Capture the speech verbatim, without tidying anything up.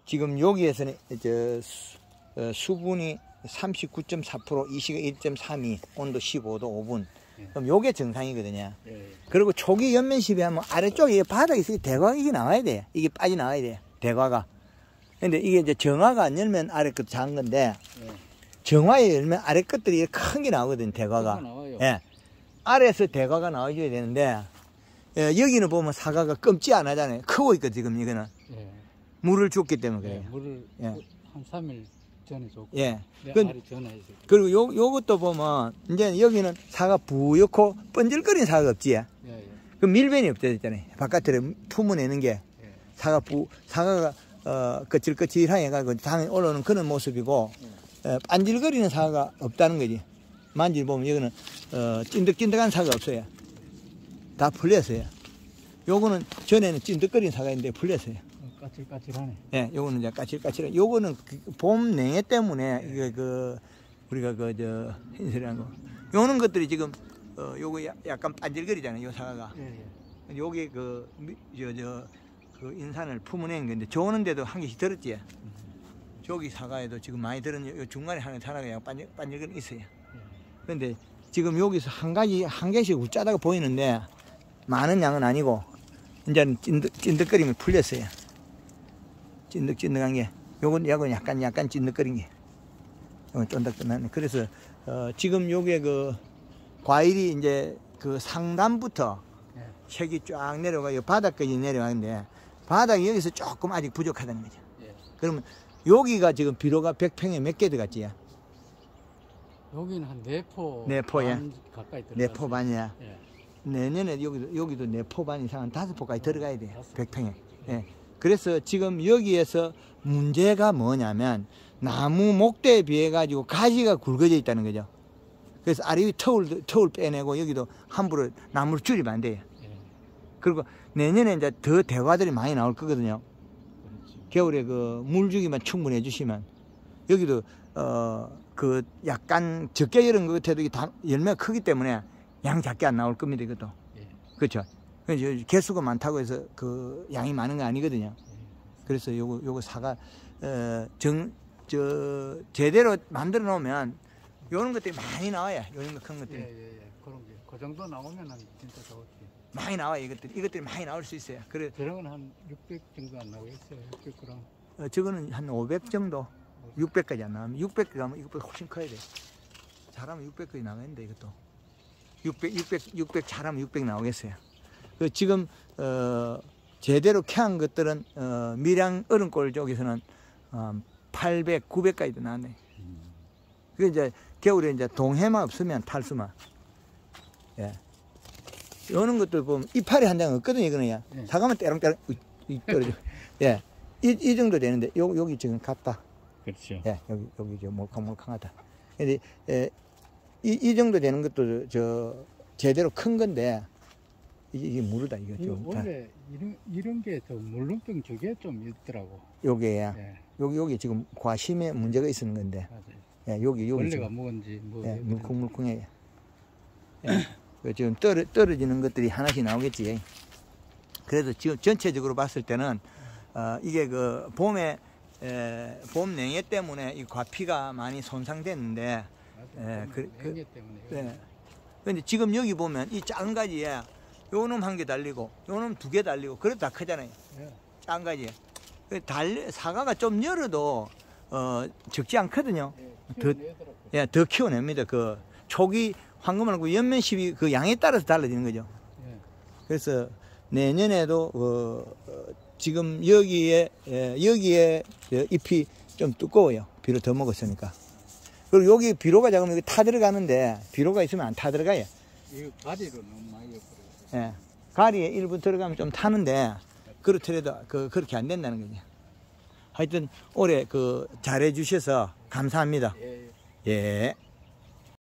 지금 여기에서는 저 수, 어, 수분이 삼십구 점 사 퍼센트, 이시가 일 점 삼이, 온도 십오 도 오 분. 예. 그럼 요게 정상이거든요. 예. 그리고 초기 연면 시비하면 아래쪽에 바닥에 대과가 이게 나와야 돼. 이게 빠져 나와야 돼. 대과가. 근데 이게 이제 정화가 안 열면 아래 끝 작은 건데, 예. 정화에 열면 아래 끝들이 큰 게 나오거든, 대과가. 나와요. 예. 아래에서 대과가 나와줘야 되는데, 예, 여기는 보면 사과가 검지 안 하잖아요. 크고 있거든, 지금 이거는. 예. 물을 줬기 때문에 그래요. 예. 물을 예. 한 삼 일 전에 줬고. 예. 내 그, 알이 전화해서. 그리고 요, 요것도 보면, 이제 여기는 사과 부옇고 번질거리는 사과가 없지. 예. 예. 그 밀변이 없어졌잖아요. 바깥으로 품어내는 게. 예. 사과 부, 사과가, 어, 거칠거칠하게 해가지고 당연히 올라오는 그런 모습이고, 예. 어, 반질거리는 사과가 없다는 거지. 만질보면 여기는, 어, 찐득찐득한 사과가 없어요. 다 풀렸어요. 요거는 전에는 찐득거리는 사과인데 풀렸어요. 까칠까칠하네. 예, 요거는 이제 까칠까칠해. 요거는 봄 냉해 때문에, 예. 이게 그, 우리가 그, 저, 흰색이라는 거. 요런 것들이 지금, 어, 요거 약간 반질거리잖아요, 요 사과가. 예. 예. 요게 그, 저, 저, 그 인산을 품어낸 건데, 좋은데도 한 개씩 들었지. 음. 저기 사과에도 지금 많이 들은, 요 중간에 하는 사과가 약간 반질, 반질거리 있어요. 그런데 예. 지금 여기서 한 가지, 한 개씩 우짜다가 보이는데, 많은 양은 아니고, 이제는 찐득, 찐득거림이 풀렸어요. 찐득찐득한 게. 요건, 요건 약간, 약간 찐득거린 게. 요건 쫀득쫀득하네. 그래서, 어, 지금 요게 그, 과일이 이제 그 상단부터 예. 색이 쫙 내려가요. 바닥까지 내려가는데, 바닥이 여기서 조금 아직 부족하다는 거죠. 예. 그러면 여기가 지금 비료가 백 평에 몇 개 들어갔지? 여기는 한 네 포. 네 포, 예. 가까이 들어갔어요. 네 포 반이야. 예. 내년에 여기도, 여기도 네 포 반 이상 한 다섯 포까지 들어가야 돼요. 다섯 백 평에. 포. 예. 그래서 지금 여기에서 문제가 뭐냐면, 나무 목대에 비해 가지고 가지가 굵어져 있다는 거죠. 그래서 아래 터울, 터울 빼내고 여기도 함부로 나무를 줄이면 안 돼요. 예. 그리고 내년에 이제 더 대과들이 많이 나올 거거든요. 그렇지. 겨울에 그 물주기만 충분히 해주시면. 여기도, 어, 그 약간 적게 열은 것 같아도 이게 다 열매가 크기 때문에 양 작게 안 나올 겁니다, 이것도. 예. 그렇죠. 그래서 개수가 많다고 해서 그 양이 많은 거 아니거든요. 예. 그래서 요거, 요거 사과, 어, 정, 저, 제대로 만들어 놓으면 요런 것들이 많이 나와요. 요런 거 큰 것들이. 예, 예, 예. 그런 게. 그 정도 나오면은 진짜 좋지. 많이 나와요, 이것들이. 이것들이 많이 나올 수 있어요. 그래, 저런 건 한 육백 정도 안 나오겠어요. 육백 그램. 어, 저거는 한 오백 정도. 육백까지 안 나오면, 육백 가면 이것보다 훨씬 커야 돼. 잘하면 육백까지 나가는데, 이것도. 육백, 육백, 육백 잘하면 육백 나오겠어요. 그 지금, 어, 제대로 캐한 것들은, 어, 밀양 어른골 쪽에서는, 어, 팔백, 구백까지도 나왔네. 음. 그 이제, 겨울에 이제 동해만 없으면 탈수만. 예. 요런 것들 보면 이파리 한 장 없거든요, 이거는. 야. 예. 사과만 때랑때랑 떨어져. 예. 이, 이 정도 되는데, 요, 여기 지금 갔다. 그렇죠. 예, 여기, 여기, 저, 몰캉몰캉하다. 근데, 예, 이, 이 정도 되는 것도, 저, 제대로 큰 건데, 이게, 이게 무르다, 이거. 이거 좀. 원래 이런, 이런 게 저 물lum병 저게 좀 있더라고. 요게, 예. 여기, 여기 지금 과심에 문제가 있는 건데, 맞아요. 예, 여기, 여기. 원래가 지금, 뭔지 뭐. 예, 물컹물컹해. 예. 그 지금 떨어, 떨어지는 것들이 하나씩 나오겠지. 그래도 지금 전체적으로 봤을 때는, 어, 이게 그, 봄에, 에, 봄 냉해 때문에 이 과피가 많이 손상됐는데, 예, 그, 그, 냉해 때문에. 예. 근데 지금 여기 보면 이 작은 가지에 요놈 한 개 달리고, 요놈 두 개 달리고, 그래도 다 크잖아요. 예. 작은 가지에. 그 달리, 사과가 좀 열어도, 어, 적지 않거든요. 예. 더, 키워내더라고. 예, 더 키워냅니다. 그, 초기 황금하고 연면십이 그 양에 따라서 달라지는 거죠. 예. 그래서 내년에도, 어, 어 지금 여기에, 예, 여기에 잎이 좀 두꺼워요. 비료 더 먹었으니까. 그리고 여기 비료가 작으면 여기 타 들어가는데, 비료가 있으면 안 타 들어가요. 이거 가지로 너무 많이 엮어요. 예. 가리에 일부 들어가면 좀 타는데, 그렇더라도 그, 그렇게 안 된다는 거죠. 하여튼, 올해 그, 잘해 주셔서 감사합니다. 예. 예.